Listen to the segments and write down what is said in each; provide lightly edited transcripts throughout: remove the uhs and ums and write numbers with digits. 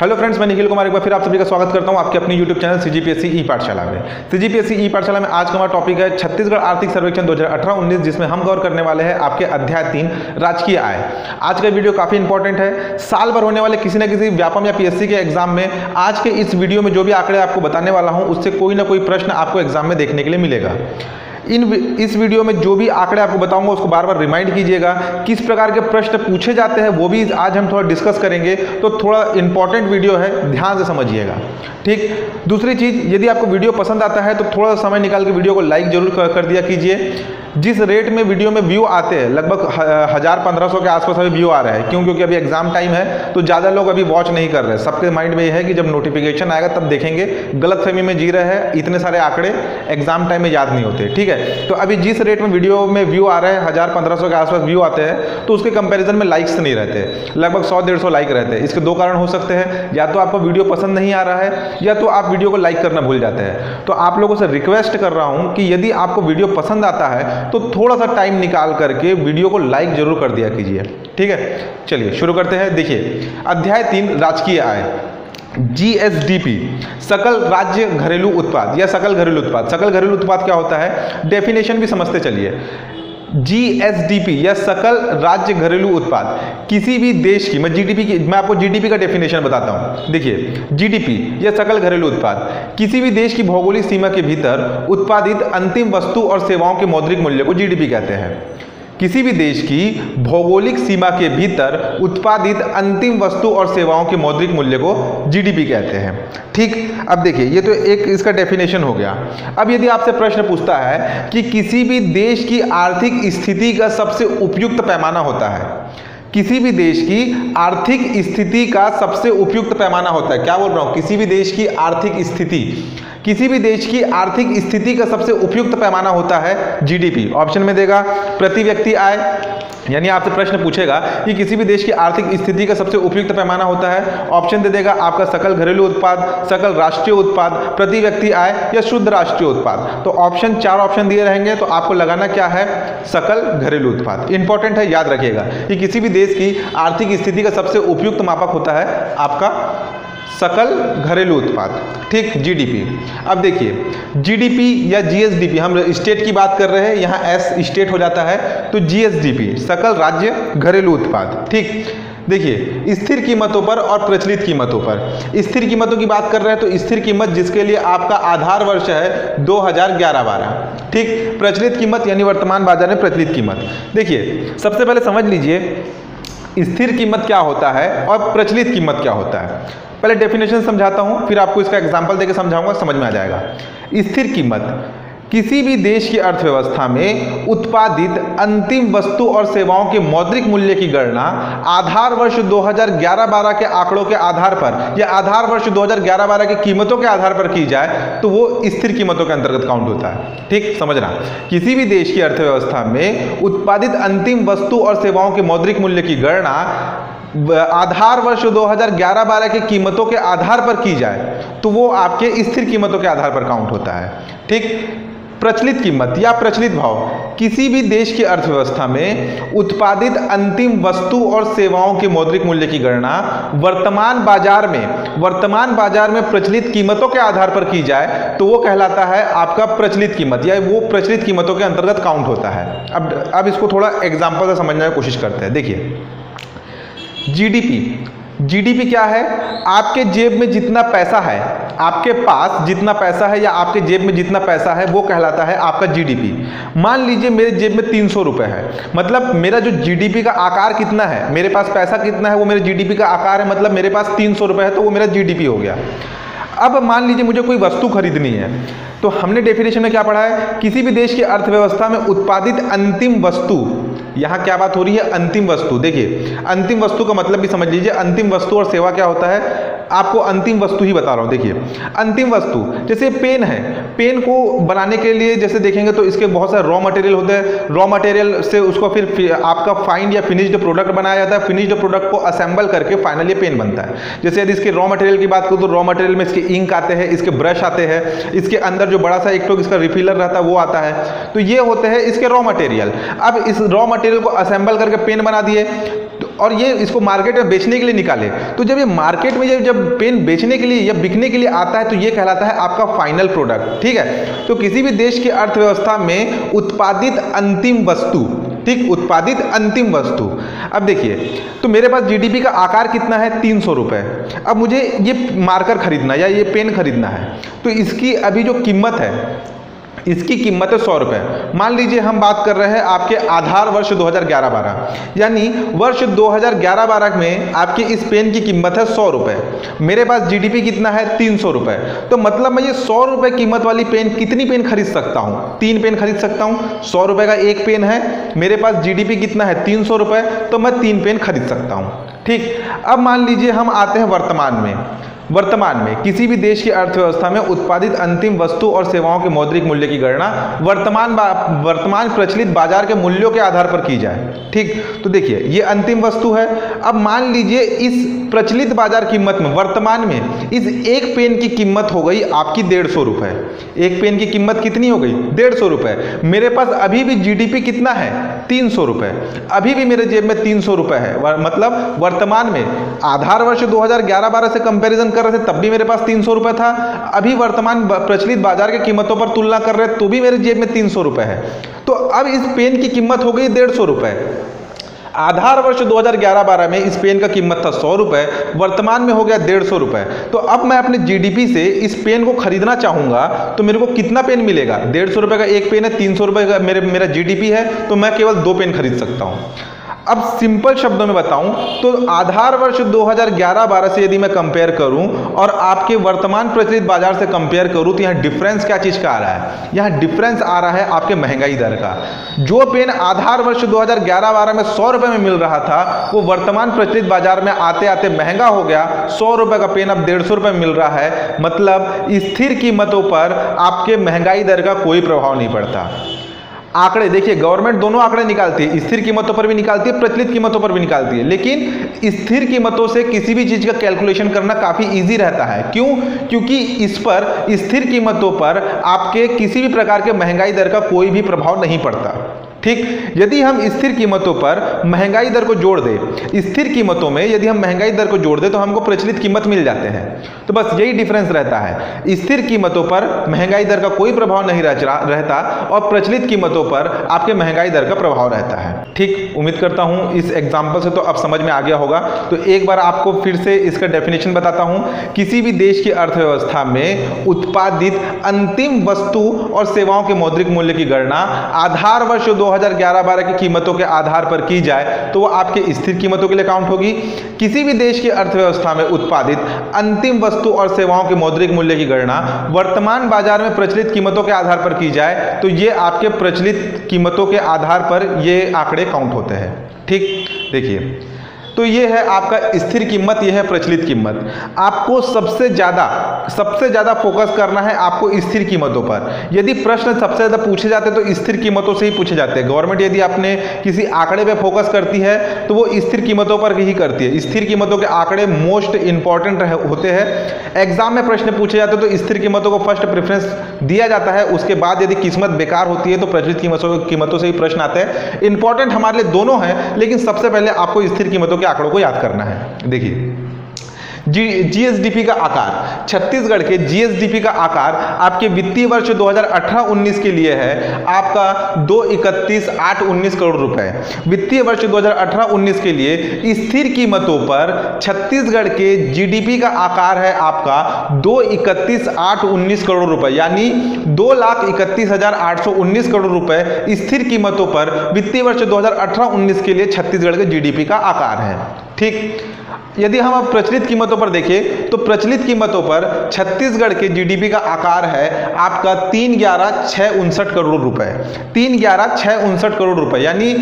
Hello friends, मैं निखिल कुमार एक बार फिर आप सभी का स्वागत करता हूं आपके अपनी यूट्यूब चैनल सीजीपीएससी ई पाठशाला में। सीजीपीएससी ई पाठशाला में आज का हमारा टॉपिक है छत्तीसगढ़ आर्थिक सर्वेक्षण 2018-19, जिसमें हम कवर करने वाले हैं आपके अध्याय 3 राजकीय आय। आज का वीडियो काफी इंपॉर्टेंट है। साल भर होने वाले किसी न किसी व्यापम या पीएससी के एग्जाम में आज के इस वीडियो में जो भी आंकड़े आपको बताने वाला हूं, उससे कोई ना कोई प्रश्न आपको एग्जाम में देखने के लिए मिलेगा। इस वीडियो में जो भी आंकड़े आपको बताऊंगा उसको बार बार रिमाइंड कीजिएगा। किस प्रकार के प्रश्न पूछे जाते हैं वो भी आज हम थोड़ा डिस्कस करेंगे, तो थोड़ा इंपॉर्टेंट वीडियो है, ध्यान से समझिएगा। ठीक, दूसरी चीज, यदि आपको वीडियो पसंद आता है तो थोड़ा समय निकाल के वीडियो को लाइक जरूर कर दिया कीजिए। जिस रेट में वीडियो में व्यू आते हैं, लगभग 1000-1500 के आसपास अभी व्यू आ रहे हैं, क्योंकि अभी एग्जाम टाइम है तो ज़्यादा लोग अभी वॉच नहीं कर रहे। सबके माइंड में ये है कि जब नोटिफिकेशन आएगा तब देखेंगे। गलतफहमी में जी रहे हैं, इतने सारे आंकड़े एग्जाम टाइम में याद नहीं होते। ठीक है, तो अभी जिस रेट में वीडियो में व्यू आ रहे हैं, 1000-1500 के आसपास व्यू आते हैं, तो उसके कंपेरिजन में लाइक्स नहीं रहते, लगभग 100-150 लाइक रहते हैं। इसके दो कारण हो सकते हैं, या तो आपको वीडियो पसंद नहीं आ रहा है, या तो आप वीडियो को लाइक करना भूल जाते हैं। तो आप लोगों से रिक्वेस्ट कर रहा हूं कि यदि आपको वीडियो पसंद आता है तो थोड़ा सा टाइम निकाल करके वीडियो को लाइक जरूर कर दिया कीजिए। ठीक है, चलिए शुरू करते हैं। देखिए, अध्याय 3 राजकीय आय, जीएसडीपी, सकल राज्य घरेलू उत्पाद या सकल घरेलू उत्पाद। सकल घरेलू उत्पाद क्या होता है, डेफिनेशन भी समझते चलिए। जीएसडीपी या सकल राज्य घरेलू उत्पाद किसी भी देश की, मैं आपको जीडीपी का डेफिनेशन बताता हूं। देखिए, जीडीपी या सकल घरेलू उत्पाद किसी भी देश की भौगोलिक सीमा के भीतर उत्पादित अंतिम वस्तु और सेवाओं के मौद्रिक मूल्य को जीडीपी कहते हैं। किसी भी देश की भौगोलिक सीमा के भीतर उत्पादित अंतिम वस्तु और सेवाओं के मौद्रिक मूल्य को जीडीपी कहते हैं। ठीक, अब देखिए, ये तो एक इसका डेफिनेशन हो गया। अब यदि आपसे प्रश्न पूछता है कि किसी भी देश की आर्थिक स्थिति का सबसे उपयुक्त पैमाना होता है, किसी भी देश की आर्थिक स्थिति का सबसे उपयुक्त पैमाना होता है, क्या बोल रहा हूं, किसी भी देश की आर्थिक स्थिति, किसी भी देश की आर्थिक स्थिति का सबसे उपयुक्त पैमाना होता है जीडीपी। ऑप्शन में देगा प्रति व्यक्ति आय, यानी आपसे प्रश्न पूछेगा कि किसी भी देश की आर्थिक स्थिति का सबसे उपयुक्त पैमाना होता है। ऑप्शन दे देगा आपका सकल घरेलू उत्पाद, सकल राष्ट्रीय उत्पाद, प्रति व्यक्ति आय या शुद्ध राष्ट्रीय उत्पाद। तो ऑप्शन 4 ऑप्शन दिए रहेंगे, तो आपको लगाना क्या है, सकल घरेलू उत्पाद। इंपॉर्टेंट है, याद रखिएगा कि किसी भी देश की आर्थिक स्थिति का सबसे उपयुक्त मापक होता है आपका सकल घरेलू उत्पाद। ठीक, जीडीपी। अब देखिए, जीडीपी या जीएसडीपी, हम स्टेट की बात कर रहे हैं, यहाँ एस स्टेट हो जाता है, तो जीएसडीपी सकल राज्य घरेलू उत्पाद। ठीक, देखिए, स्थिर कीमतों पर और प्रचलित कीमतों पर। स्थिर कीमतों की बात कर रहे हैं तो स्थिर कीमत जिसके लिए आपका आधार वर्ष है 2011-12। ठीक, प्रचलित कीमत यानी वर्तमान बाजार में प्रचलित कीमत। देखिए, सबसे पहले समझ लीजिए स्थिर कीमत क्या होता है और प्रचलित कीमत क्या होता है। पहले डेफिनेशन समझाता हूं, फिर आपको इसका एग्जांपल देके समझाऊंगा, समझ में आ जाएगा। स्थिर कीमत किसी भी देश की अर्थव्यवस्था में उत्पादित अंतिम वस्तु और सेवाओं के मौद्रिक मूल्य की गणना आधार वर्ष 2011-12 के आंकड़ों के आधार पर या आधार वर्ष 2011-12 की कीमतों के आधार पर की जाए तो वो स्थिर कीमतों के अंतर्गत काउंट होता है। ठीक, समझना, किसी भी देश की अर्थव्यवस्था में उत्पादित अंतिम वस्तु और सेवाओं के मौद्रिक मूल्य की गणना आधार वर्ष 2011-12 की कीमतों के आधार पर की जाए तो वो आपके स्थिर कीमतों के आधार पर काउंट होता है। ठीक, प्रचलित कीमत या प्रचलित भाव किसी भी देश की अर्थव्यवस्था में उत्पादित अंतिम वस्तु और सेवाओं के मौद्रिक मूल्य की गणना वर्तमान बाजार में प्रचलित कीमतों के आधार पर की जाए तो वो कहलाता है आपका प्रचलित कीमत, या वो प्रचलित कीमतों के अंतर्गत काउंट होता है। अब इसको थोड़ा एग्जाम्पल से समझने की कोशिश करते हैं। देखिए, जीडीपी क्या है, आपके जेब में जितना पैसा है, आपके पास जितना पैसा है या आपके जेब में जितना पैसा है वो कहलाता है आपका जीडीपी। मान लीजिए मेरे जेब में 300 रुपए है, मतलब मेरा जो जीडीपी का आकार कितना है, मेरे पास पैसा कितना है वो मेरे जीडीपी का आकार है, मतलब मेरे पास 300 रुपए है तो वो मेरा जीडीपी हो गया। अब मान लीजिए मुझे कोई वस्तु खरीदनी है, तो हमने डेफिनेशन में क्या पढ़ा है, किसी भी देश की अर्थव्यवस्था में उत्पादित अंतिम वस्तु, यहाँ क्या बात हो रही है, अंतिम वस्तु। देखिए, अंतिम वस्तु का मतलब भी समझ लीजिए, अंतिम वस्तु और सेवा क्या होता है, आपको अंतिम वस्तु ही बता रहा हूँ। देखिए, अंतिम वस्तु जैसे पेन है, पेन को बनाने के लिए जैसे देखेंगे तो इसके बहुत सारे रॉ मटेरियल होते हैं, रॉ मटेरियल से उसको फिर आपका फाइंड या फिनिश्ड प्रोडक्ट बनाया जाता है, फिनिश्ड प्रोडक्ट को असेंबल करके फाइनली पेन बनता है। जैसे यदि इसके रॉ मटेरियल की बात करूँ तो रॉ मटेरियल में इसके इंक आते हैं, इसके ब्रश आते हैं, इसके अंदर जो बड़ा सा एक तो इसका रिफिलर रहता है वो आता है, तो ये होते हैं इसके रॉ मटेरियल। अब इस रॉ मटेरियल को असेंबल करके पेन बना दिए, और ये इसको मार्केट में बेचने के लिए निकाले, तो जब ये मार्केट में जब पेन बेचने के लिए या बिकने के लिए आता है तो ये कहलाता है आपका फाइनल प्रोडक्ट। ठीक है, तो किसी भी देश की अर्थव्यवस्था में उत्पादित अंतिम वस्तु, ठीक, उत्पादित अंतिम वस्तु। अब देखिए, तो मेरे पास जीडीपी का आकार कितना है, 300 रुपये। अब मुझे ये मार्कर खरीदना या ये पेन खरीदना है, तो इसकी अभी जो कीमत है, इसकी कीमत है 100 रुपये। मान लीजिए हम बात कर रहे हैं आपके आधार वर्ष 2011-12, यानी वर्ष 2011-12 में आपकी इस पेन की कीमत है 100 रुपये। मेरे पास जीडीपी कितना है, 300 रुपये। तो मतलब मैं ये 100 रुपये कीमत वाली पेन कितनी पेन खरीद सकता हूँ, 3 पेन खरीद सकता हूँ। 100 रुपये का एक पेन है, मेरे पास जीडीपी कितना है, 300 रुपये, तो मैं 3 पेन खरीद सकता हूँ। ठीक, अब मान लीजिए हम आते हैं वर्तमान में किसी भी देश की अर्थव्यवस्था में उत्पादित अंतिम वस्तु और सेवाओं के मौद्रिक मूल्य की गणना वर्तमान प्रचलित बाजार के मूल्यों के आधार पर की जाए। ठीक, तो देखिए ये अंतिम वस्तु है। अब मान लीजिए इस प्रचलित बाजार कीमत में वर्तमान में इस एक पेन की कीमत हो गई आपकी 150 रुपये। एक पेन की कीमत कितनी हो गई, 150 रुपये। मेरे पास अभी भी जीडीपी कितना है, 300 रुपये। अभी भी मेरे जेब में 300 रुपये है, मतलब वर्तमान में आधार वर्ष 2011-12 से कंपेरिजन कर रहे थे तब भी मेरे पास 300 रुपये था। अभी वर्तमान प्रचलित बाजार की कीमतों पर तुलना कर रहे तो भी मेरे जेब में 300 रुपये है। तो अब इस पेन की कीमत हो गई 150 रुपये। आधार वर्ष 2011-12 में इस पेन का कीमत था 100 रुपये, वर्तमान में हो गया 150 रुपये। तो अब मैं अपने जीडीपी से इस पेन को खरीदना चाहूँगा तो मेरे को कितना पेन मिलेगा, 150 रुपये का एक पेन है, 300 रुपये का मेरा जीडीपी है, तो मैं केवल 2 पेन खरीद सकता हूँ। अब सिंपल शब्दों में बताऊं तो आधार वर्ष 2011-12 से यदि मैं कंपेयर करूं और आपके वर्तमान प्रचलित बाजार से कंपेयर करूं तो यहाँ डिफरेंस क्या चीज़ का आ रहा है, यहाँ डिफरेंस आ रहा है आपके महंगाई दर का। जो पेन आधार वर्ष 2011-12 में 100 रुपये में मिल रहा था वो वर्तमान प्रचलित बाजार में आते आते महंगा हो गया, 100 रुपये का पेन अब 150 रुपये मिल रहा है। मतलब स्थिर कीमतों पर आपके महंगाई दर का कोई प्रभाव नहीं पड़ता। आंकड़े देखिए, गवर्नमेंट दोनों आंकड़े निकालती है, स्थिर कीमतों पर भी निकालती है, प्रचलित कीमतों पर भी निकालती है, लेकिन स्थिर कीमतों से किसी भी चीज का कैलकुलेशन करना काफी इजी रहता है। क्यों? क्योंकि इस पर स्थिर कीमतों पर आपके किसी भी प्रकार के महंगाई दर का कोई भी प्रभाव नहीं पड़ता। ठीक, यदि हम स्थिर कीमतों पर महंगाई दर को जोड़ दें, स्थिर कीमतों में यदि हम महंगाई दर को जोड़ दें तो हमको प्रचलित कीमत मिल जाते हैं। तो बस यही डिफरेंस रहता है, स्थिर कीमतों पर महंगाई दर का कोई प्रभाव नहीं रहता और प्रचलित कीमतों पर आपके महंगाई दर का प्रभाव रहता है। ठीक, उम्मीद करता हूं इस एग्जाम्पल से तो अब समझ में आ गया होगा। तो एक बार आपको फिर से इसका डेफिनेशन बताता हूं। किसी भी देश की अर्थव्यवस्था में उत्पादित अंतिम वस्तु और सेवाओं के मौद्रिक मूल्य की गणना आधार वर्ष 2011-12 की कीमतों के आधार पर की जाए तो वो आपके स्थिर कीमतों के लिए काउंट होगी। किसी भी देश की अर्थव्यवस्था में उत्पादित अंतिम वस्तु और सेवाओं के मौद्रिक मूल्य की गणना वर्तमान बाजार में प्रचलित कीमतों के आधार पर की जाए तो ये आपके प्रचलित कीमतों के आधार पर ये आंकड़े काउंट होते हैं। ठीक, देखिए, तो ये है आपका स्थिर कीमत, ये है प्रचलित कीमत। आपको सबसे ज़्यादा फोकस करना है आपको स्थिर कीमतों पर। यदि प्रश्न सबसे ज़्यादा पूछे जाते हैं तो स्थिर कीमतों से ही पूछे जाते हैं। गवर्नमेंट यदि आपने किसी आंकड़े पे फोकस करती है तो वो स्थिर कीमतों पर ही करती है। स्थिर कीमतों के आंकड़े मोस्ट इंपॉर्टेंट होते हैं। एग्जाम में प्रश्न पूछे जाते हैं तो स्थिर कीमतों को फर्स्ट प्रेफरेंस दिया जाता है। उसके बाद यदि किस्मत बेकार होती है तो प्रचलित कीमतों से ही प्रश्न आते हैं। इंपॉर्टेंट हमारे लिए दोनों हैं, लेकिन सबसे पहले आपको स्थिर कीमतों के आंकड़ों को याद करना है। देखिए, जीएसडीपी का आकार, छत्तीसगढ़ के जीएसडीपी का आकार आपके वित्तीय वर्ष 2018-19 के लिए है आपका 231,819 करोड़ रुपए। वित्तीय वर्ष 2018-19 के लिए स्थिर कीमतों पर छत्तीसगढ़ के जीडीपी का आकार है आपका 231,819 करोड़ रुपए, यानी 2,31,819 करोड़ रुपए स्थिर कीमतों पर वित्तीय वर्ष 2018-19 के लिए छत्तीसगढ़ के जीडीपी का आकार है। ठीक, यदि हम अब प्रचलित कीमतों पर देखें तो प्रचलित कीमतों पर छत्तीसगढ़ के जीडीपी का आकार है आपका 3,11,659 करोड़ रुपए। 3,11,659 करोड़ रुपए, यानी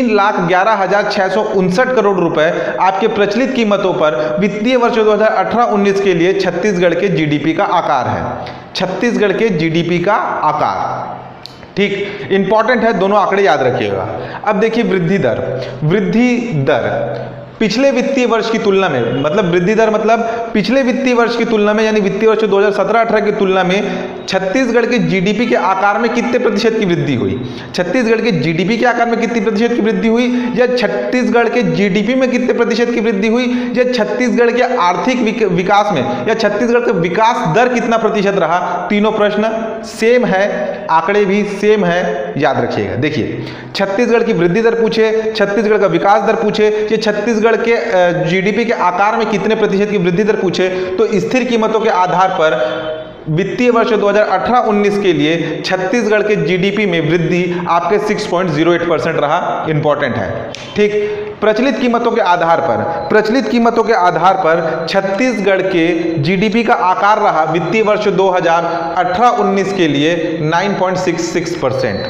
3,11,659 करोड़ रुपए आपके प्रचलित कीमतों पर वित्तीय वर्ष 2018-19 के लिए छत्तीसगढ़ के जीडीपी का आकार है। छत्तीसगढ़ के जीडीपी का आकार, ठीक, इंपॉर्टेंट है, दोनों आंकड़े याद रखिएगा। अब देखिए वृद्धि दर पिछले वित्तीय वर्ष की तुलना में, मतलब वृद्धि दर मतलब पिछले वित्तीय वर्ष की तुलना में, यानी वित्तीय वर्ष 2017-18 की तुलना में छत्तीसगढ़ के जीडीपी के आकार में कितने प्रतिशत की वृद्धि हुई? छत्तीसगढ़ के जीडीपी के आकार में कितनी प्रतिशत की वृद्धि हुई, या छत्तीसगढ़ के जीडीपी में कितने प्रतिशत की वृद्धि हुई, या छत्तीसगढ़ के आर्थिक विकास में, या छत्तीसगढ़ का विकास दर कितना प्रतिशत रहा? तीनों प्रश्न सेम है, आंकड़े भी सेम है, याद रखिएगा। देखिए, छत्तीसगढ़ की वृद्धि दर पूछे, छत्तीसगढ़ का विकास दर पूछे, ये छत्तीसगढ़ के जीडीपी के आकार में कितने प्रतिशत की वृद्धि दर पूछे, तो स्थिर कीमतों के आधार पर वित्तीय वर्ष 2018-19 के लिए छत्तीसगढ़ के जीडीपी में वृद्धि आपके 6.08% रहा। इंपॉर्टेंट है, ठीक। प्रचलित कीमतों के आधार पर, प्रचलित कीमतों के आधार पर छत्तीसगढ़ के जीडीपी का आकार रहा वित्तीय वर्ष 2018-19 के लिए 9.66%,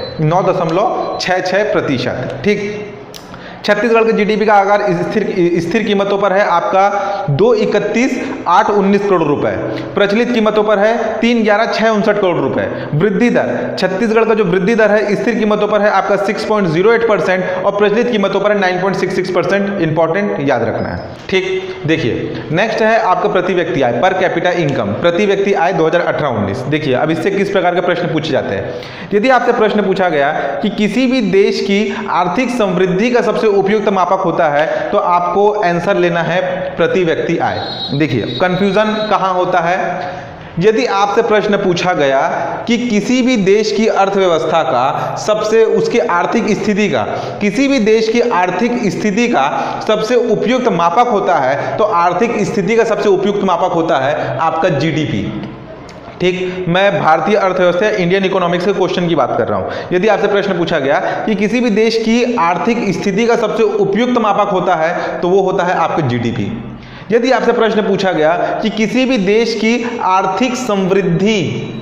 9.66%, ठीक। छत्तीसगढ़ के जीडीपी का आकार स्थिर कीमतों पर है आपका 231,819 करोड़ रुपए, प्रचलित कीमतों पर है 311,659 करोड़ रुपए। वृद्धि दर, छत्तीसगढ़ का जो वृद्धि दर है स्थिर कीमतों पर है आपका 6.08% और प्रचलित कीमतों पर है 9.66%। इंपॉर्टेंट, याद रखना है, ठीक। देखिए, नेक्स्ट है आपका प्रति व्यक्ति आय, पर कैपिटा इनकम, प्रति व्यक्ति आय 2018-19। देखिए, अब इससे किस प्रकार के प्रश्न पूछे जाते हैं। यदि आपसे प्रश्न पूछा गया कि किसी भी देश की आर्थिक समृद्धि का सबसे उपयुक्त मापक होता है, तो आपको आंसर लेना है प्रति व्यक्ति आय। देखिए, कंफ्यूजन कहां होता है। यदि आपसे प्रश्न पूछा गया कि किसी भी देश की अर्थव्यवस्था का सबसे, उसकी आर्थिक स्थिति का, किसी भी देश की आर्थिक स्थिति का सबसे उपयुक्त मापक होता है, तो आर्थिक स्थिति का सबसे उपयुक्त मापक होता है आपका जीडीपी, ठीक। मैं भारतीय अर्थव्यवस्था, इंडियन इकोनॉमिक्स के क्वेश्चन की बात कर रहा हूं। यदि आपसे प्रश्न पूछा गया कि किसी भी देश की आर्थिक स्थिति का सबसे उपयुक्त मापक होता है, तो वो होता है आपका जीडीपी। यदि आपसे प्रश्न पूछा गया कि किसी भी देश की आर्थिक समृद्धि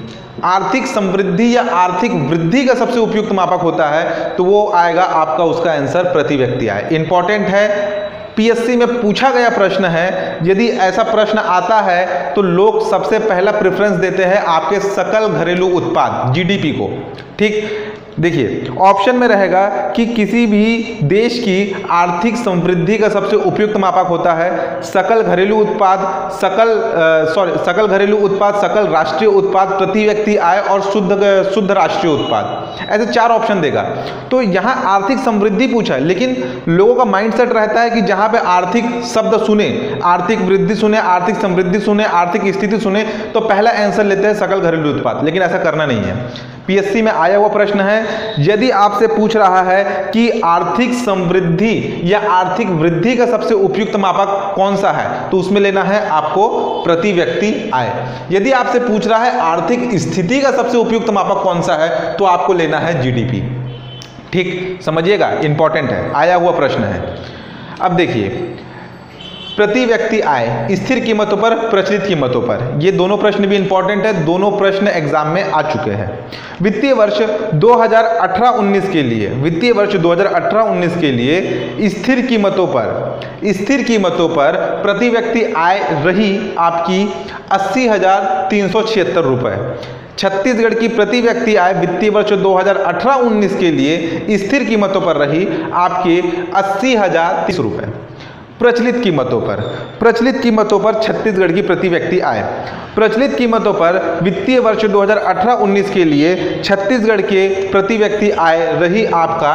या आर्थिक वृद्धि का सबसे उपयुक्त मापक होता है, तो वो आएगा आपका, उसका आंसर प्रति व्यक्ति आय। इंपॉर्टेंट है, पीएससी में पूछा गया प्रश्न है। यदि ऐसा प्रश्न आता है तो लोग सबसे पहला प्रेफरेंस देते हैं आपके सकल घरेलू उत्पाद, जीडीपी को, ठीक। देखिए, ऑप्शन में रहेगा कि किसी भी देश की आर्थिक समृद्धि का सबसे उपयुक्त मापक होता है सकल घरेलू उत्पाद, सकल घरेलू उत्पाद, सकल राष्ट्रीय उत्पाद, प्रति व्यक्ति आय और शुद्ध राष्ट्रीय उत्पाद। ऐसे 4 ऑप्शन देगा। तो यहाँ आर्थिक समृद्धि पूछा है, लेकिन लोगों का माइंडसेट रहता है कि जहाँ पे आर्थिक शब्द सुने, आर्थिक वृद्धि सुने, आर्थिक समृद्धि सुने, आर्थिक स्थिति सुने, तो पहला आंसर लेते हैं सकल घरेलू उत्पाद। लेकिन ऐसा करना नहीं है। पीएससी में आया हुआ प्रश्न है, यदि आपसे पूछ रहा है कि आर्थिक समृद्धि या आर्थिक वृद्धि का सबसे उपयुक्त मापक कौन सा है, तो उसमें लेना है आपको प्रति व्यक्ति आय। यदि आपसे पूछ रहा है आर्थिक स्थिति का सबसे उपयुक्त मापक कौन सा है, तो आपको लेना है जीडीपी, ठीक। समझिएगा, इंपॉर्टेंट है, आया हुआ प्रश्न है। अब देखिए, प्रति व्यक्ति आय स्थिर कीमतों पर, प्रचलित कीमतों पर, ये दोनों प्रश्न भी इंपॉर्टेंट है, दोनों प्रश्न एग्जाम में आ चुके हैं। वित्तीय वर्ष 2018-19 के लिए, वित्तीय वर्ष 2018-19 के लिए स्थिर कीमतों पर प्रति व्यक्ति आय रही आपकी 80,376 रुपए। छत्तीसगढ़ की प्रति व्यक्ति आय वित्तीय वर्ष 2018-19 के लिए स्थिर कीमतों पर रही आपके 80,030 रुपए। प्रचलित कीमतों पर छत्तीसगढ़ की प्रति व्यक्ति आय, प्रचलित कीमतों पर वित्तीय वर्ष 2018-19 के लिए छत्तीसगढ़ के प्रति व्यक्ति आय रही आपका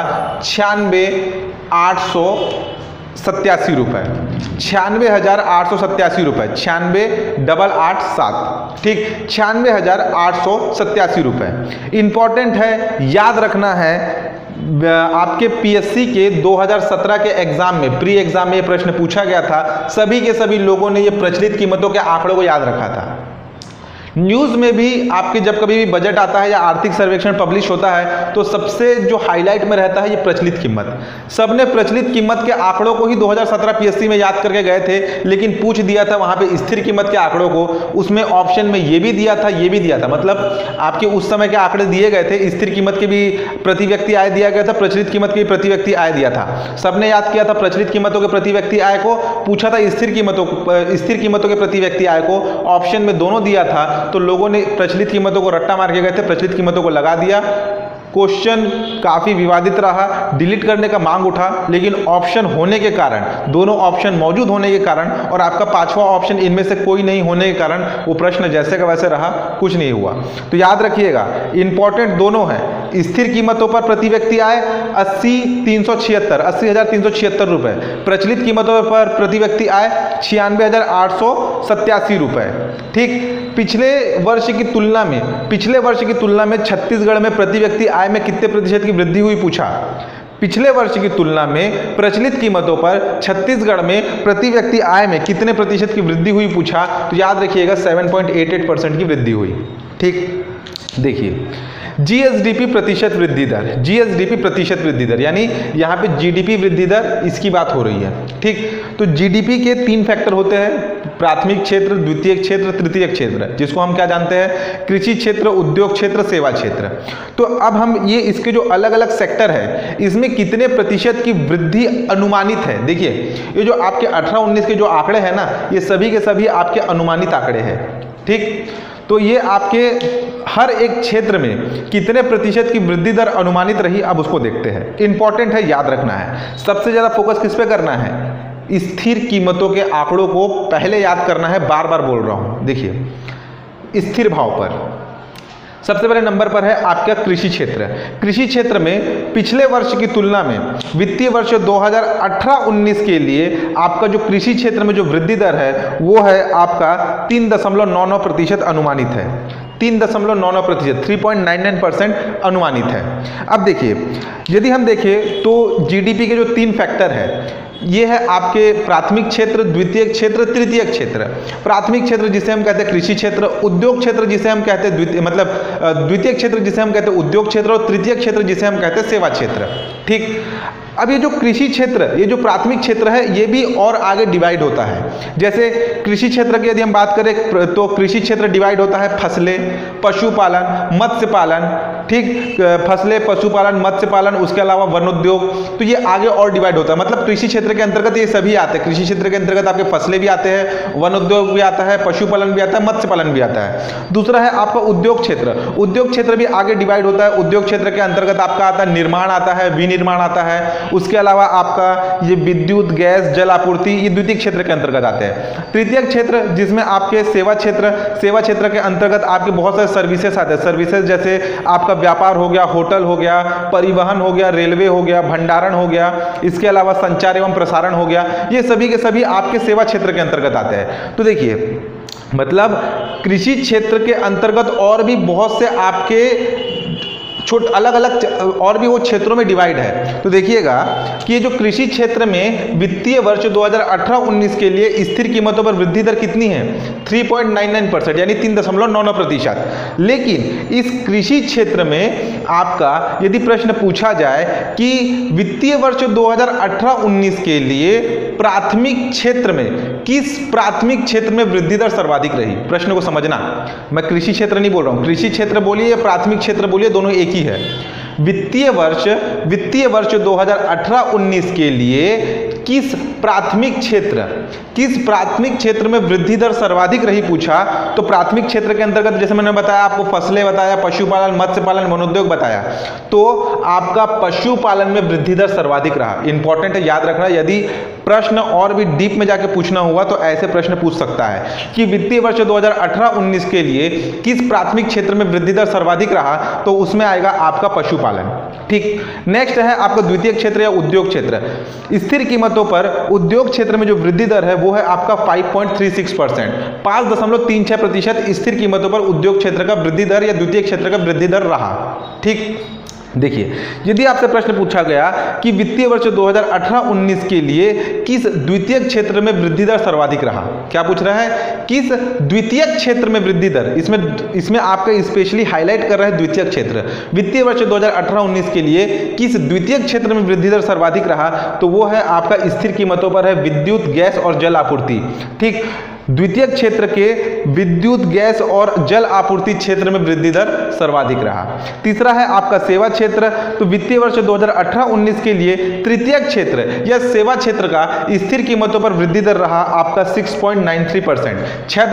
96,887 रुपए, 96,887 रुपए, 96,887, ठीक, 96,887 रुपए। इंपॉर्टेंट है, याद रखना है, आपके पीएससी के 2017 के एग्जाम में, प्री एग्जाम में ये प्रश्न पूछा गया था। सभी के सभी लोगों ने ये प्रचलित कीमतों के आंकड़ों को याद रखा था। न्यूज़ में भी आपके जब कभी भी बजट आता है या आर्थिक सर्वेक्षण पब्लिश होता है, तो सबसे जो हाईलाइट में रहता है ये प्रचलित कीमत। सबने प्रचलित कीमत के आंकड़ों को ही 2017 पीएससी में याद करके गए थे, लेकिन पूछ दिया था वहां पे स्थिर कीमत के आंकड़ों को। उसमें ऑप्शन में ये भी दिया था, ये भी दिया था, मतलब आपके उस समय के आंकड़े दिए गए थे। स्थिर कीमत के भी प्रति व्यक्ति आय दिया गया था, प्रचलित कीमत की प्रति व्यक्ति आय दिया था। सबने याद किया था प्रचलित कीमतों के प्रति व्यक्ति आय को, पूछा था स्थिर कीमतों के प्रति व्यक्ति आय को, ऑप्शन में दोनों दिया था। तो लोगों ने प्रचलित कीमतों को रट्टा मार के गए थे, प्रचलित कीमतों को लगा दिया। क्वेश्चन काफ़ी विवादित रहा, डिलीट करने का मांग उठा, लेकिन ऑप्शन होने के कारण, दोनों ऑप्शन मौजूद होने के कारण और आपका पांचवा ऑप्शन इनमें से कोई नहीं होने के कारण वो प्रश्न जैसे का वैसे रहा, कुछ नहीं हुआ। तो याद रखिएगा, इंपॉर्टेंट दोनों हैं। स्थिर कीमतों पर प्रति व्यक्ति आय 80,376 रुपए, प्रचलित कीमतों पर प्रति व्यक्ति आय 96,887 रुपए। ठीक, पिछले वर्ष की तुलना में छत्तीसगढ़ में प्रति व्यक्ति आय में कितने प्रतिशत की वृद्धि हुई पूछा। पिछले वर्ष की तुलना में प्रचलित कीमतों पर छत्तीसगढ़ में प्रति व्यक्ति आय में कितने प्रतिशत की वृद्धि हुई पूछा, तो याद रखिएगा 7.88% की वृद्धि हुई। ठीक, देखिए जीएसडीपी प्रतिशत वृद्धि दर, जीएसडीपी प्रतिशत वृद्धि दर यानी यहाँ पे जीडीपी वृद्धि दर, इसकी बात हो रही है। ठीक, तो जीडीपी के 3 फैक्टर होते हैं, प्राथमिक क्षेत्र, द्वितीयक क्षेत्र, तृतीयक क्षेत्र, जिसको हम क्या जानते हैं, कृषि क्षेत्र, उद्योग क्षेत्र, सेवा क्षेत्र। तो अब हम ये इसके जो अलग अलग सेक्टर है, इसमें कितने प्रतिशत की वृद्धि अनुमानित है। देखिए ये जो आपके 18-19 के जो आंकड़े हैं ना, ये सभी के सभी आपके अनुमानित आंकड़े हैं। ठीक, तो ये आपके हर एक क्षेत्र में कितने प्रतिशत की वृद्धि दर अनुमानित रही, अब उसको देखते हैं। इंपॉर्टेंट है, याद रखना है। सबसे ज्यादा फोकस किस पे करना है, स्थिर कीमतों के आंकड़ों को पहले याद करना है, बार बार बोल रहा हूं। देखिए स्थिर भाव पर सबसे पहले नंबर पर है आपका कृषि क्षेत्र। कृषि क्षेत्र में पिछले वर्ष की तुलना में वित्तीय वर्ष 2018-19 के लिए आपका जो कृषि क्षेत्र में जो वृद्धि दर है वो है आपका 3.99% अनुमानित है। 3.99%, 3.99% अनुमानित है। अब देखिए, यदि हम देखें तो जीडीपी के जो 3 फैक्टर है, ये है आपके प्राथमिक क्षेत्र, द्वितीयक क्षेत्र, तृतीयक क्षेत्र। प्राथमिक क्षेत्र जिसे हम कहते हैं कृषि क्षेत्र, उद्योग क्षेत्र जिसे हम कहते हैं द्वितीयक क्षेत्र जिसे हम कहते हैं उद्योग क्षेत्र, और तृतीयक क्षेत्र जिसे हम कहते हैं सेवा क्षेत्र। ठीक, अब ये जो कृषि क्षेत्र, ये जो प्राथमिक क्षेत्र है, ये भी और आगे डिवाइड होता है। जैसे कृषि क्षेत्र की यदि हम बात करें तो कृषि क्षेत्र डिवाइड होता है फसलें, पशुपालन, मत्स्य पालन। ठीक, फसलें, पशुपालन, मत्स्य पालन, उसके अलावा वन उद्योग, तो ये आगे और डिवाइड होता है। मतलब कृषि क्षेत्र के अंतर्गत ये सभी आते हैं। कृषि क्षेत्र के अंतर्गत आपके फसलें भी आते हैं, वन उद्योग भी आता है, पशुपालन भी आता है, मत्स्य पालन भी आता है। दूसरा है आपका उद्योग क्षेत्र। उद्योग क्षेत्र भी आगे डिवाइड होता है। उद्योग क्षेत्र के अंतर्गत आपका आता है निर्माण आता है, विनिर्माण आता है, उसके अलावा आपका ये विद्युत, गैस, जल आपूर्ति, ये द्वितीय क्षेत्र के अंतर्गत आते हैं। तृतीय क्षेत्र जिसमें आपके सेवा क्षेत्र के अंतर्गत आपके बहुत सारे सर्विसेज आते हैं। सर्विसेज जैसे आपका व्यापार हो गया, होटल हो गया, परिवहन हो गया, रेलवे हो गया, भंडारण हो गया, इसके अलावा संचार एवं प्रसारण हो गया, ये सभी के सभी आपके सेवा क्षेत्र के अंतर्गत आते हैं। तो देखिए, मतलब कृषि क्षेत्र के अंतर्गत और भी बहुत से आपके अलग अलग और भी वो क्षेत्रों में डिवाइड है। तो देखिएगा कि ये जो कृषि क्षेत्र में वित्तीय वर्ष 2018-19 के लिए स्थिर कीमतों पर वृद्धि दर कितनी है, 3.99% यानी 3.99%। लेकिन इस कृषि क्षेत्र में आपका यदि प्रश्न पूछा जाए कि वित्तीय वर्ष 2018-19 के लिए प्राथमिक क्षेत्र में किस प्राथमिक क्षेत्र में वृद्धि दर सर्वाधिक रही, प्रश्न को समझना। मैं कृषि क्षेत्र नहीं बोल रहा हूं, कृषि क्षेत्र बोलिए या प्राथमिक क्षेत्र बोलिए, दोनों एक ही है। वित्तीय वर्ष 2018-19 के लिए किस प्राथमिक क्षेत्र में वृद्धि दर सर्वाधिक रही पूछा, तो प्राथमिक क्षेत्र के अंतर्गत जैसे मैंने बताया आपको, फसलें बताया, पशुपालन, मत्स्य पालन, वनोद्योग बताया, तो आपका पशुपालन में वृद्धि दर सर्वाधिक रहा। इंपॉर्टेंट है, याद रखना। यदि प्रश्न और भी डीप में जाके पूछना हुआ तो ऐसे प्रश्न पूछ सकता है कि वित्तीय वर्ष 2018-19 के लिए किस प्राथमिक क्षेत्र में वृद्धि दर सर्वाधिक रहा, तो उसमें आएगा आपका पशुपालन। ठीक, नेक्स्ट है आपका द्वितीय क्षेत्र या उद्योग क्षेत्र। स्थिर कीमतों पर उद्योग क्षेत्र में जो वृद्धि दर है वो है आपका 5.36%, 5.36% स्थिर कीमतों पर उद्योग क्षेत्र का वृद्धि दर या द्वितीय क्षेत्र का वृद्धि दर रहा। ठीक, देखिए, यदि आपसे प्रश्न पूछा गया कि वित्तीय वर्ष 2018-19 के लिए किस द्वितीय क्षेत्र में वृद्धि दर सर्वाधिक रहा, क्या पूछ रहा है, किस द्वितीय क्षेत्र में वृद्धि दर, इसमें आपका स्पेशली हाईलाइट कर रहा है द्वितीय क्षेत्र। वित्तीय वर्ष 2018-19 के लिए किस द्वितीय क्षेत्र में वृद्धि दर सर्वाधिक रहा, तो वो है आपका स्थिर कीमतों पर है विद्युत, गैस और जल आपूर्ति। ठीक, द्वितीयक क्षेत्र के विद्युत, गैस और जल आपूर्ति क्षेत्र में वृद्धि दर सर्वाधिक रहा। तीसरा है आपका सेवा क्षेत्र। तो वित्तीय वर्ष 2018-19 के लिए तृतीयक क्षेत्र या सेवा क्षेत्र का स्थिर कीमतों पर वृद्धि दर रहा आपका 6.93%,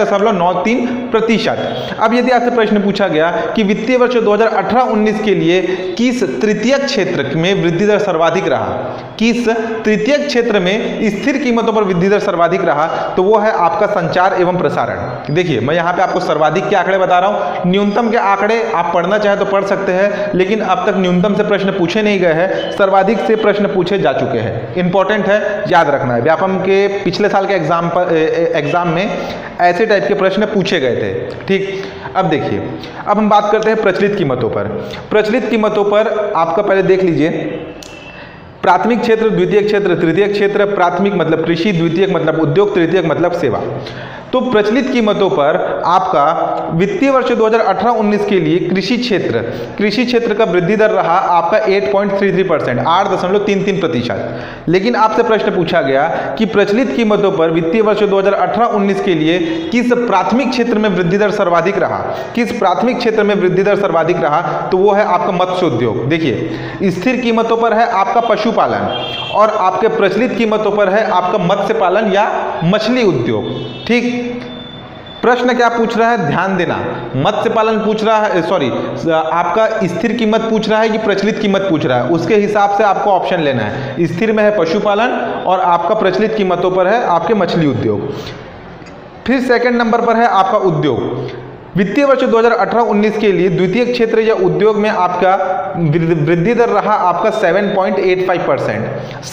6.93%। अब यदि आपसे प्रश्न पूछा गया कि वित्तीय वर्ष 2018-19 के लिए किस तृतीयक क्षेत्र में वृद्धि दर सर्वाधिक रहा, किस तृतीयक क्षेत्र में स्थिर कीमतों पर वृद्धि दर सर्वाधिक रहा, तो वो है आपका संचार एवं प्रसारण। देखिए मैं यहाँ पे आपको सर्वाधिक के आंकड़े बता रहा हूँ, न्यूनतम के आंकड़े आप पढ़ना चाहे तो पढ़ सकते हैं, लेकिन अब तक न्यूनतम से प्रश्न पूछे नहीं गए हैं, सर्वाधिक से प्रश्न पूछे जा चुके हैं। इंपॉर्टेंट है, याद रखना है। व्यापम के पिछले साल के एग्जाम में ऐसे टाइप के प्रश्न पूछे गए थे। ठीक, अब देखिए, अब हम बात करते हैं प्रचलित कीमतों पर। प्रचलित कीमतों पर आपका पहले देख लीजिए, प्राथमिक क्षेत्र, द्वितीयक क्षेत्र, तृतीयक क्षेत्र। प्राथमिक मतलब कृषि, द्वितीयक मतलब उद्योग, तृतीयक मतलब सेवा। तो प्रचलित कीमतों पर आपका वित्तीय वर्ष 2018-19 के लिए कृषि क्षेत्र का वृद्धि दर रहा आपका 8.33%, 8.33%। लेकिन आपसे प्रश्न पूछा गया कि प्रचलित कीमतों पर वित्तीय वर्ष 2018-19 के लिए किस प्राथमिक क्षेत्र में वृद्धि दर सर्वाधिक रहा, किस प्राथमिक क्षेत्र में वृद्धि दर सर्वाधिक रहा, तो वो है आपका मत्स्य उद्योग। देखिए, स्थिर कीमतों पर है आपका पशुपालन और आपके प्रचलित कीमतों पर है आपका मत्स्य पालन या मछली उद्योग। ठीक, प्रश्न क्या पूछ रहा है, ध्यान देना, मत्स्य पालन पूछ रहा है, सॉरी आपका स्थिर कीमत पूछ रहा है कि प्रचलित कीमत पूछ रहा है, उसके हिसाब से आपको ऑप्शन लेना है। स्थिर में है पशुपालन और आपका प्रचलित कीमतों पर है आपके मछली उद्योग। फिर सेकंड नंबर पर है आपका उद्योग। वित्तीय वर्ष 2018-19 के लिए द्वितीयक क्षेत्र या उद्योग में आपका वृद्धि दर रहा आपका 7.85%,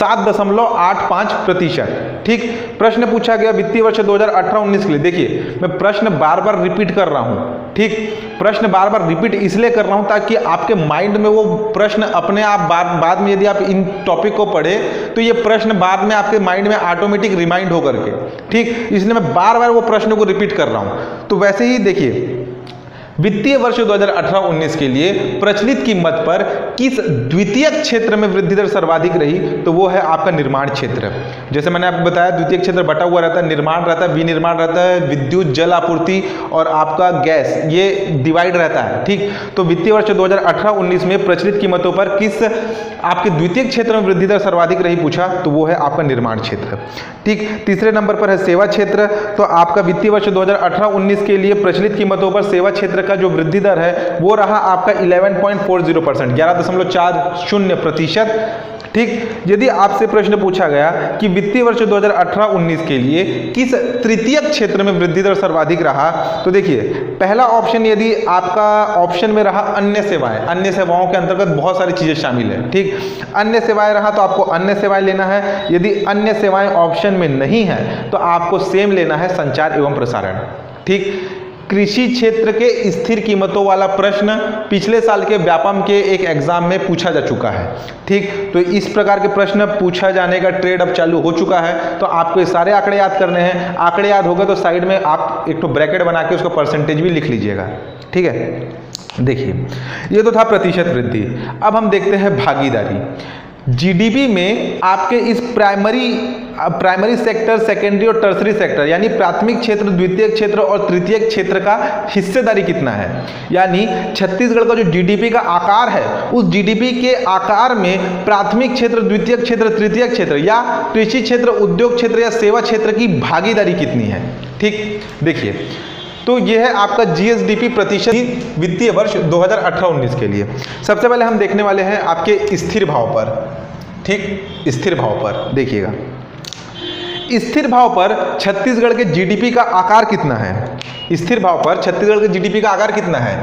7.85%। ठीक, प्रश्न पूछा गया वित्तीय वर्ष 2018-19 के लिए। देखिए मैं प्रश्न बार बार रिपीट कर रहा हूं। ठीक, प्रश्न बार बार रिपीट इसलिए कर रहा हूं ताकि आपके माइंड में वो प्रश्न अपने आप बाद में यदि आप इन टॉपिक को पढ़े तो ये प्रश्न बाद में आपके माइंड में ऑटोमेटिक रिमाइंड होकर के, ठीक, इसलिए मैं बार बार वो प्रश्न को रिपीट कर रहा हूं। तो वैसे ही देखिए, वित्तीय वर्ष 2018-19 के लिए प्रचलित कीमत पर किस द्वितीयक क्षेत्र में वृद्धि दर सर्वाधिक रही, तो वो है आपका निर्माण क्षेत्र। जैसे मैंने आपको बताया द्वितीयक क्षेत्र बटा हुआ रहता है, निर्माण रहता है, विनिर्माण रहता है, विद्युत, जल आपूर्ति और आपका गैस, ये डिवाइड रहता है। ठीक, तो वित्तीय वर्ष 2018-19 में प्रचलित कीमतों पर किस आपके द्वितीयक क्षेत्र में वृद्धि दर सर्वाधिक रही पूछा, तो वो है आपका निर्माण क्षेत्र। ठीक, तीसरे नंबर पर है सेवा क्षेत्र। तो आपका वित्तीय वर्ष 2018-19 के लिए प्रचलित कीमतों पर सेवा क्षेत्र का जो वृद्धि दर है वो रहा आपका 11.40%, 11.40%। ठीक, यदि आपसे प्रश्न पूछा गया कि वित्तीय वर्ष 2018-19 के लिए किस तृतीयक क्षेत्र में वृद्धि दर सर्वाधिक रहा, तो देखिए पहला ऑप्शन यदि आपका ऑप्शन में रहा अन्य सेवाएं, अन्य सेवाओं के अंतर्गत बहुत सारी चीजें शामिल है। ठीक, अन्य सेवाएं रहा तो आपको अन्य सेवाएं लेना है। यदि अन्य सेवाएं ऑप्शन में नहीं है तो आपको सेम लेना है संचार एवं प्रसारण। ठीक, कृषि क्षेत्र के स्थिर कीमतों वाला प्रश्न पिछले साल के व्यापम के एक एग्जाम में पूछा जा चुका है। ठीक, तो इस प्रकार के प्रश्न पूछा जाने का ट्रेड अब चालू हो चुका है। तो आपको ये सारे आंकड़े याद करने हैं। आंकड़े याद होगा तो साइड में आप एक तो ब्रैकेट बना के उसका परसेंटेज भी लिख लीजिएगा। ठीक है, देखिए ये तो था प्रतिशत वृद्धि। अब हम देखते हैं भागीदारी। जीडीपी में आपके इस प्राइमरी सेक्टर, सेकेंडरी और टर्सरी सेक्टर यानी प्राथमिक क्षेत्र, द्वितीयक क्षेत्र और तृतीयक क्षेत्र का हिस्सेदारी कितना है। यानी छत्तीसगढ़ का जो जीडीपी का आकार है उस जीडीपी के आकार में प्राथमिक क्षेत्र, द्वितीयक क्षेत्र, तृतीयक क्षेत्र या कृषि क्षेत्र, उद्योग क्षेत्र या सेवा क्षेत्र की भागीदारी कितनी है। ठीक, देखिए तो यह है आपका जीएसडीपी प्रतिशत वित्तीय वर्ष 2018-19 के लिए। सबसे पहले हम देखने वाले हैं आपके स्थिर भाव पर। ठीक, स्थिर भाव पर देखिएगा, स्थिर भाव पर छत्तीसगढ़ के जीडीपी का आकार कितना है। स्थिर भाव पर छत्तीसगढ़ के जीडीपी का आकार कितना है,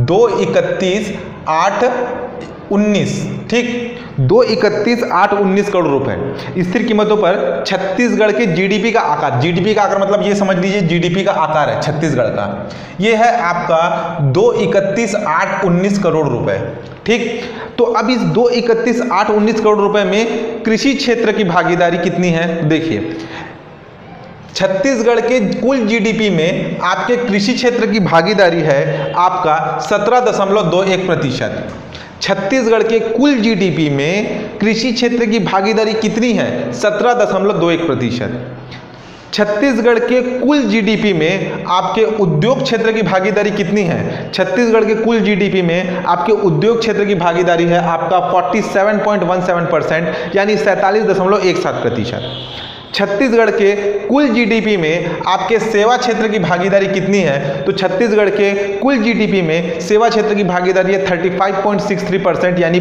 231,819। ठीक, 231,819 करोड़ रुपए। स्थिर कीमतों पर छत्तीसगढ़ के जीडीपी का आकार, जीडीपी का आकार मतलब ये समझ लीजिए जीडीपी का आकार है छत्तीसगढ़ का, ये है आपका 231,819 करोड़ रुपए। ठीक, तो अब इस 231,819 करोड़ रुपए में कृषि क्षेत्र की भागीदारी कितनी है। देखिए छत्तीसगढ़ के कुल जीडीपी में आपके कृषि क्षेत्र की भागीदारी है आपका 17.21%। छत्तीसगढ़ के कुल जीडीपी में कृषि क्षेत्र की भागीदारी कितनी है, 17.21%। छत्तीसगढ़ के कुल जीडीपी में आपके उद्योग क्षेत्र की भागीदारी कितनी है? छत्तीसगढ़ के कुल जीडीपी में आपके उद्योग क्षेत्र की भागीदारी है आपका 47.17%, यानी 47.17%। छत्तीसगढ़ के कुल जीडीपी में आपके सेवा क्षेत्र की भागीदारी कितनी है? तो छत्तीसगढ़ के कुल जीडीपी में सेवा क्षेत्र की भागीदारी है 35.63%, यानी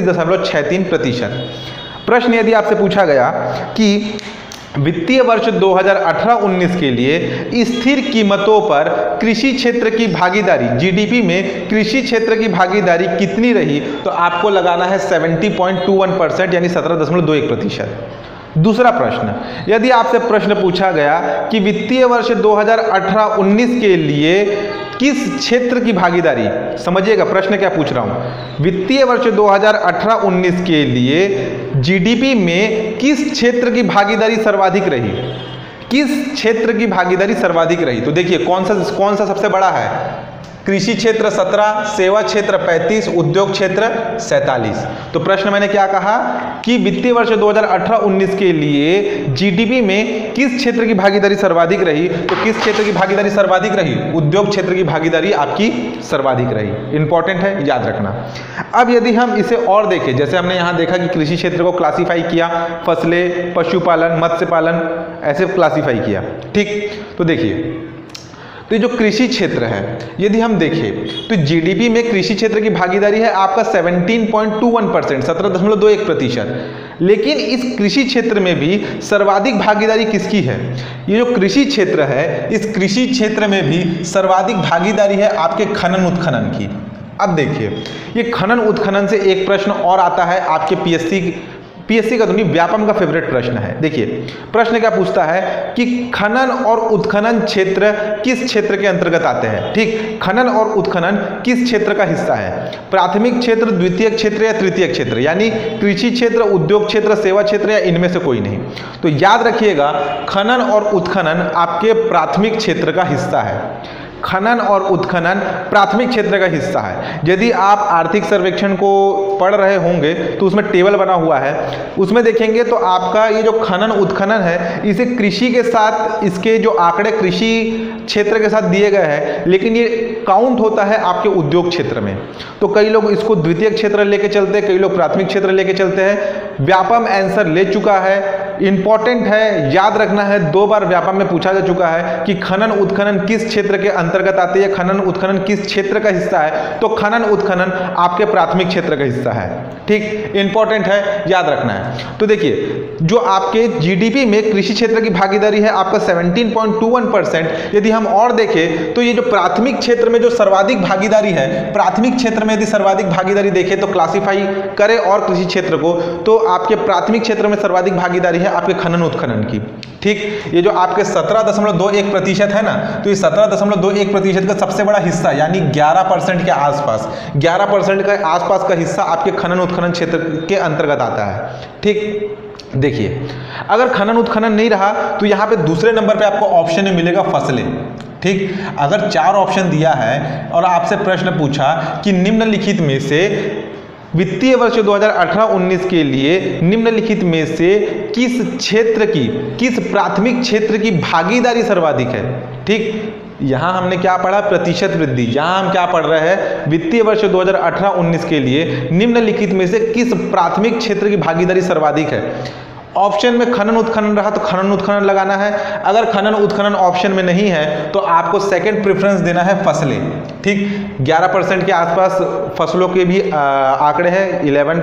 35.63%। प्रश्न यदि आपसे पूछा गया कि वित्तीय वर्ष 2018-19 के लिए स्थिर कीमतों पर कृषि क्षेत्र की भागीदारी, जीडीपी में कृषि क्षेत्र की भागीदारी कितनी रही, तो आपको लगाना है 70.21%, यानी 17.21%। दूसरा प्रश्न, यदि आपसे प्रश्न पूछा गया कि वित्तीय वर्ष 2018-19 के लिए किस क्षेत्र की भागीदारी, समझिएगा प्रश्न क्या पूछ रहा हूं, वित्तीय वर्ष 2018-19 के लिए जीडीपी में किस क्षेत्र की भागीदारी सर्वाधिक रही, किस क्षेत्र की भागीदारी सर्वाधिक रही? तो देखिए कौन सा सबसे बड़ा है? कृषि क्षेत्र 17, सेवा क्षेत्र 35, उद्योग क्षेत्र 47। तो प्रश्न मैंने क्या कहा कि वित्तीय वर्ष 2018-19 के लिए जीडीपी में किस क्षेत्र की भागीदारी सर्वाधिक रही? तो किस क्षेत्र की भागीदारी सर्वाधिक रही? उद्योग क्षेत्र की भागीदारी आपकी सर्वाधिक रही। इंपॉर्टेंट है, याद रखना। अब यदि हम इसे और देखें, जैसे हमने यहाँ देखा कि कृषि क्षेत्र को क्लासीफाई किया, फसलें, पशुपालन, मत्स्य पालन, ऐसे क्लासीफाई किया, ठीक। तो देखिए, तो जो कृषि क्षेत्र है यदि हम देखें तो जीडीपी में कृषि क्षेत्र की भागीदारी है आपका 17.21%, 17.21%। लेकिन इस कृषि क्षेत्र में भी सर्वाधिक भागीदारी किसकी है? ये जो कृषि क्षेत्र है, इस कृषि क्षेत्र में भी सर्वाधिक भागीदारी है आपके खनन उत्खनन की। अब देखिए, ये खनन उत्खनन से एक प्रश्न और आता है आपके पीएससी का तो नहीं, व्यापम का फेवरेट प्रश्न है। देखिए प्रश्न क्या पूछता है कि खनन और उत्खनन क्षेत्र किस क्षेत्र के अंतर्गत आते हैं? ठीक, खनन और उत्खनन किस क्षेत्र का हिस्सा है? प्राथमिक क्षेत्र, द्वितीयक क्षेत्र या तृतीयक क्षेत्र, यानी कृषि क्षेत्र, उद्योग क्षेत्र, सेवा क्षेत्र या इनमें से कोई नहीं। तो याद रखिएगा, खनन और उत्खनन आपके प्राथमिक क्षेत्र का हिस्सा है। खनन और उत्खनन प्राथमिक क्षेत्र का हिस्सा है। यदि आप आर्थिक सर्वेक्षण को पढ़ रहे होंगे तो उसमें टेबल बना हुआ है, उसमें देखेंगे तो आपका ये जो खनन उत्खनन है, इसे कृषि के साथ, इसके जो आंकड़े कृषि क्षेत्र के साथ दिए गए हैं, लेकिन ये काउंट होता है आपके उद्योग क्षेत्र में। तो कई लोग इसको द्वितीय क्षेत्र लेके चलते हैं, कई लोग प्राथमिक क्षेत्र लेके चलते हैं। व्यापम आंसर ले चुका है, इंपॉर्टेंट है, याद रखना है। 2 बार व्यापम में पूछा जा चुका है कि खनन उत्खनन किस क्षेत्र के अंतर्गत आते हैं, खनन उत्खनन किस क्षेत्र का हिस्सा है? तो खनन उत्खनन आपके प्राथमिक क्षेत्र का हिस्सा है। ठीक, इंपॉर्टेंट है, याद रखना है। तो देखिए, जो आपके जीडीपी में कृषि क्षेत्र की भागीदारी है आपका 17.21%। यदि हम और देखें तो ये जो प्राथमिक क्षेत्र में जो सर्वाधिक भागीदारी है, प्राथमिक क्षेत्र में यदि सर्वाधिक भागीदारी देखें तो क्लासिफाई करें और कृषि क्षेत्र को, तो आपके प्राथमिक क्षेत्र में सर्वाधिक भागीदारी है आपके खनन उत्खनन की। ठीक, ये जो आपके 17.21% है ना, तो ये 17.21% का सबसे बड़ा हिस्सा, यानी 11% के आसपास, 11% के आसपास का हिस्सा आपके खनन उत्खनन क्षेत्र के अंतर्गत आता है। ठीक, देखिए, अगर खनन उत्खनन नहीं रहा तो यहाँ पे दूसरे नंबर पे आपको ऑप्शन में मिलेगा फसलें। ठीक, अगर 4 ऑप्शन दिया है और आपसे प्रश्न पूछा कि निम्नलिखित में से वित्तीय वर्ष 2018-19 के लिए निम्नलिखित में से किस क्षेत्र की, किस प्राथमिक क्षेत्र की भागीदारी सर्वाधिक है? ठीक, यहां हमने क्या पढ़ा? प्रतिशत वृद्धि। यहां हम क्या पढ़ रहे हैं? वित्तीय वर्ष 2018-19 के लिए निम्नलिखित में से किस प्राथमिक क्षेत्र की भागीदारी सर्वाधिक है? ऑप्शन में खनन उत्खनन रहा तो खनन उत्खनन लगाना है। अगर खनन उत्खनन ऑप्शन में नहीं है तो आपको सेकंड प्रेफरेंस देना है फसलें। ठीक, 11% के आसपास फसलों के भी आंकड़े हैं,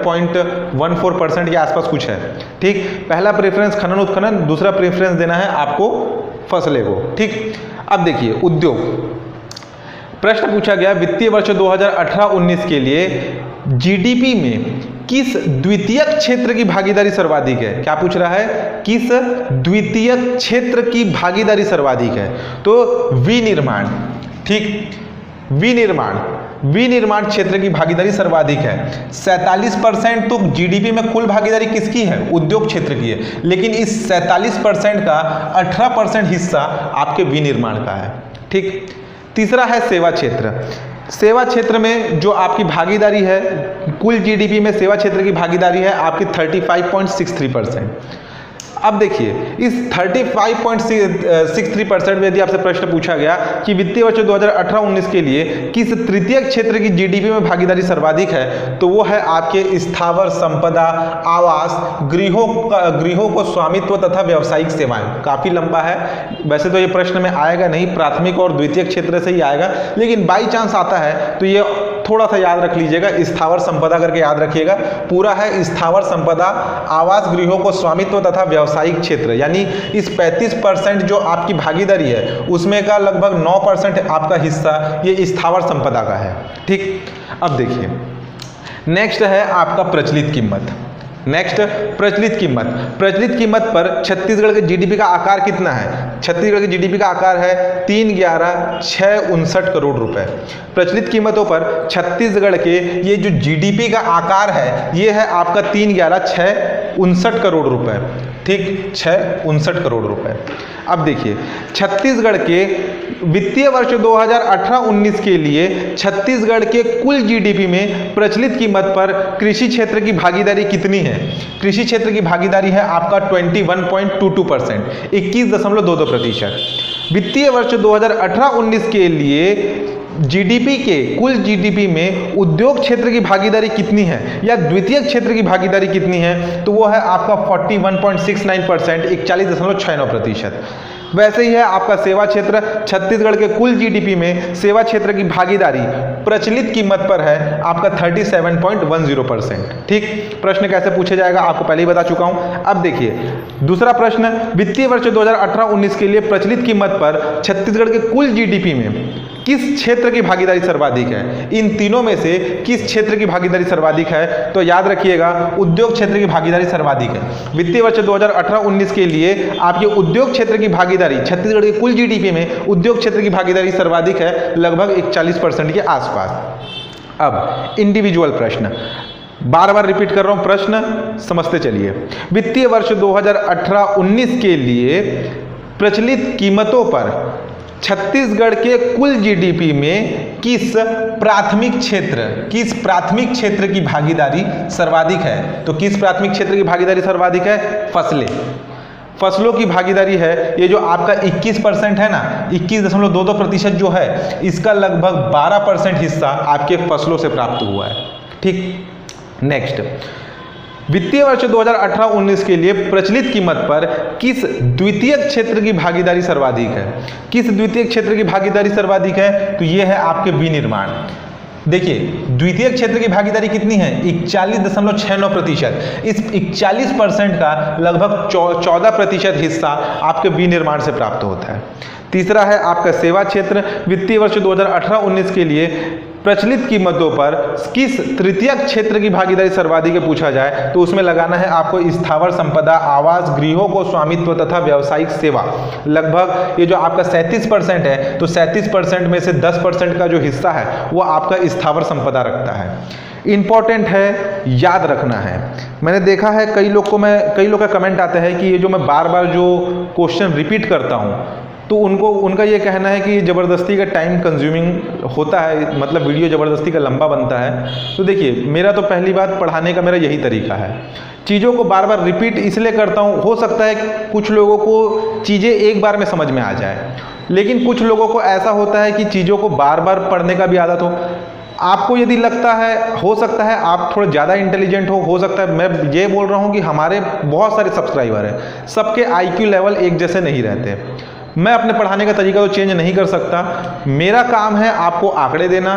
11.14% के आसपास कुछ है। ठीक, पहला प्रेफरेंस खनन उत्खनन, दूसरा प्रेफरेंस देना है आपको फसलें को। ठीक, अब देखिए, उद्योग प्रश्न पूछा गया वित्तीय वर्ष 2018-19 के लिए जीडीपी में किस द्वितीयक क्षेत्र की भागीदारी सर्वाधिक है? क्या पूछ रहा है? किस द्वितीयक क्षेत्र की भागीदारी सर्वाधिक है? तो विनिर्माण। ठीक, विनिर्माण क्षेत्र की भागीदारी सर्वाधिक है। 47% तो जीडीपी में कुल भागीदारी किसकी है? उद्योग क्षेत्र की है, लेकिन इस 47% का 18% हिस्सा आपके विनिर्माण का है। ठीक, तीसरा है सेवा क्षेत्र। सेवा क्षेत्र में जो आपकी भागीदारी है, कुल जीडीपी में सेवा क्षेत्र की भागीदारी है आपकी 35.63%। अब देखिए इस 35.63% में यदि आपसे प्रश्न पूछा गया कि वित्तीय वर्ष 2018-19 के लिए किस तृतीयक क्षेत्र की जीडीपी में भागीदारी सर्वाधिक है, तो वो है आपके स्थावर संपदा, आवास, गृहों को स्वामित्व तथा व्यावसायिक सेवाएं। काफी लंबा है, वैसे तो ये प्रश्न में आएगा नहीं, प्राथमिक और द्वितीयक क्षेत्र से ही आएगा, लेकिन बाई चांस आता है तो ये थोड़ा सा याद रख लीजिएगा, स्थावर संपदा करके याद रखिएगा। पूरा है स्थावर संपदा, आवास, गृहों को स्वामित्व तथा व्यावसायिक क्षेत्र, यानी इस 35% जो आपकी भागीदारी है उसमें का लगभग 9% आपका हिस्सा ये स्थावर संपदा का है। ठीक, अब देखिए नेक्स्ट है आपका प्रचलित कीमत। नेक्स्ट प्रचलित कीमत। प्रचलित कीमत पर छत्तीसगढ़ के जीडीपी का आकार कितना है? छत्तीसगढ़ के जीडीपी का आकार है 3,11,659 करोड़ रुपए। प्रचलित कीमतों पर छत्तीसगढ़ के ये जो जीडीपी का आकार है ये है आपका 3,11,659 करोड़ रुपए। ठीक, 659 करोड़ रुपए। अब देखिए छत्तीसगढ़ के वित्तीय वर्ष 2018-19 के लिए छत्तीसगढ़ के कुल जीडीपी में प्रचलित कीमत पर कृषि क्षेत्र की भागीदारी कितनी है? कृषि क्षेत्र की भागीदारी है आपका 21.22%, 21.22%। वित्तीय वर्ष 2018-19 के लिए जीडीपी के कुल जीडीपी में उद्योग क्षेत्र की भागीदारी कितनी है या द्वितीय क्षेत्र की भागीदारी कितनी है, तो वो है आपका 41.69%, 41.69%। वैसे ही है आपका सेवा क्षेत्र। छत्तीसगढ़ के कुल जीडीपी में सेवा क्षेत्र की भागीदारी प्रचलित कीमत पर है आपका 37.10%। ठीक, प्रश्न कैसे पूछा जाएगा आपको पहले ही बता चुका हूं। अब देखिए दूसरा प्रश्न, वित्तीय वर्ष 2018-19 के लिए प्रचलित कीमत पर छत्तीसगढ़ के कुल जीडीपी में किस क्षेत्र की भागीदारी सर्वाधिक है? इन तीनों में से किस क्षेत्र की भागीदारी सर्वाधिक है? तो याद रखिएगा उद्योग क्षेत्र की भागीदारी सर्वाधिक है। वित्तीय वर्ष 2018-19 के लिए आपके उद्योग क्षेत्र की भागीदारी छत्तीसगढ़ के कुल जीडीपी में उद्योग क्षेत्र की भागीदारी सर्वाधिक है, लगभग 41% के आसपास। अब इंडिविजुअल प्रश्न, बार बार रिपीट कर रहा हूं, प्रश्न समझते चलिए। वित्तीय वर्ष 2018-19 के लिए प्रचलित कीमतों पर छत्तीसगढ़ के कुल जीडीपी में किस प्राथमिक क्षेत्र की भागीदारी सर्वाधिक है? तो किस प्राथमिक क्षेत्र की भागीदारी सर्वाधिक है? फसलों की भागीदारी है। ये जो आपका 21% है ना, 21.22% जो है, इसका लगभग 12% हिस्सा आपके फसलों से प्राप्त हुआ है। ठीक, नेक्स्ट, वित्तीय वर्ष 2018-19 के लिए प्रचलित कीमत पर किस द्वितीय क्षेत्र की भागीदारी सर्वाधिक है? किस द्वितीय क्षेत्र की भागीदारी सर्वाधिक है? तो ये है आपके विनिर्माण। देखिए द्वितीय क्षेत्र की भागीदारी कितनी है? 41.69%। इस 41% का लगभग 14% हिस्सा आपके विनिर्माण से प्राप्त होता है। तीसरा है आपका सेवा क्षेत्र। वित्तीय वर्ष 2018-19 के लिए प्रचलित कीमतों पर किस तृतीयक क्षेत्र की भागीदारी सर्वाधिक पूछा जाए, तो उसमें लगाना है आपको स्थावर संपदा, आवास, गृहों को स्वामित्व तथा व्यावसायिक सेवा। लगभग ये जो आपका 37% है, तो 37% में से 10% का जो हिस्सा है वो आपका स्थावर संपदा रखता है। इंपॉर्टेंट है, याद रखना है। मैंने देखा है कई लोग का कमेंट आता है कि ये जो मैं बार बार जो क्वेश्चन रिपीट करता हूँ, तो उनका ये कहना है कि ज़बरदस्ती का टाइम कंज्यूमिंग होता है, मतलब वीडियो ज़बरदस्ती का लंबा बनता है। तो देखिए मेरा तो पहली बात पढ़ाने का मेरा यही तरीका है, चीज़ों को बार बार रिपीट इसलिए करता हूँ, हो सकता है कुछ लोगों को चीज़ें एक बार में समझ में आ जाए, लेकिन कुछ लोगों को ऐसा होता है कि चीज़ों को बार बार पढ़ने का भी आदत हो। आपको यदि लगता है, हो सकता है आप थोड़ा ज़्यादा इंटेलिजेंट हो सकता है। मैं ये बोल रहा हूँ कि हमारे बहुत सारे सब्सक्राइबर हैं, सबके IQ लेवल एक जैसे नहीं रहते। मैं अपने पढ़ाने का तरीका तो चेंज नहीं कर सकता, मेरा काम है आपको आंकड़े देना।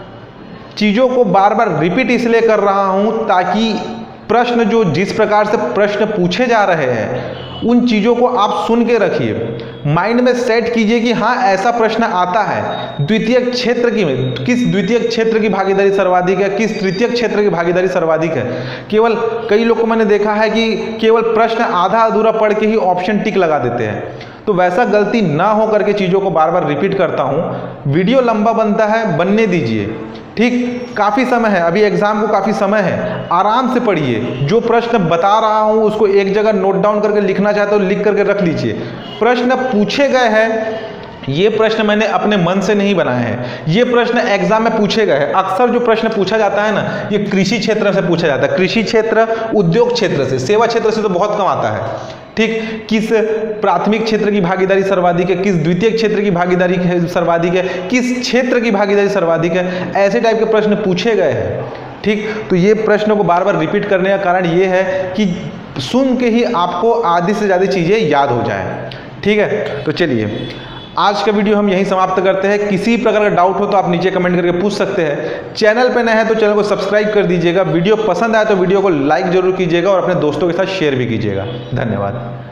चीज़ों को बार बार रिपीट इसलिए कर रहा हूं ताकि प्रश्न जो जिस प्रकार से प्रश्न पूछे जा रहे हैं उन चीज़ों को आप सुन के रखिए, माइंड में सेट कीजिए कि हाँ ऐसा प्रश्न आता है। द्वितीय क्षेत्र की किस द्वितीय क्षेत्र की भागीदारी सर्वाधिक है, किस तृतीय क्षेत्र की भागीदारी सर्वाधिक है। केवल कई लोग को मैंने देखा है कि केवल प्रश्न आधा अधूरा पढ़ के ही ऑप्शन टिक लगा देते हैं, तो वैसा गलती ना हो करके चीज़ों को बार बार रिपीट करता हूँ। वीडियो लंबा बनता है, बनने दीजिए, ठीक। काफ़ी समय है, अभी एग्जाम को काफ़ी समय है, आराम से पढ़िए। जो प्रश्न बता रहा हूँ उसको एक जगह नोट डाउन करके लिखना चाहते हो लिख करके रख लीजिए। प्रश्न पूछे गए हैं, ये प्रश्न मैंने अपने मन से नहीं बनाए हैं, ये प्रश्न एग्जाम में पूछे गए हैं। अक्सर जो प्रश्न पूछा जाता है ना, ये कृषि क्षेत्र से पूछा जाता है। कृषि क्षेत्र, उद्योग क्षेत्र से, सेवा क्षेत्र से तो बहुत कम आता है, ठीक, किस प्राथमिक क्षेत्र की भागीदारी सर्वाधिक है, किस द्वितीय क्षेत्र की भागीदारी सर्वाधिक है, किस क्षेत्र की भागीदारी सर्वाधिक है, ऐसे टाइप के प्रश्न पूछे गए हैं। ठीक, तो ये प्रश्न को बार बार रिपीट करने का कारण ये है कि सुन के ही आपको आधी से ज़्यादा चीज़ें याद हो जाए। ठीक है, तो चलिए आज का वीडियो हम यहीं समाप्त करते हैं। किसी प्रकार का डाउट हो तो आप नीचे कमेंट करके पूछ सकते हैं। चैनल पे नए हैं तो चैनल को सब्सक्राइब कर दीजिएगा। वीडियो पसंद आए तो वीडियो को लाइक जरूर कीजिएगा और अपने दोस्तों के साथ शेयर भी कीजिएगा। धन्यवाद।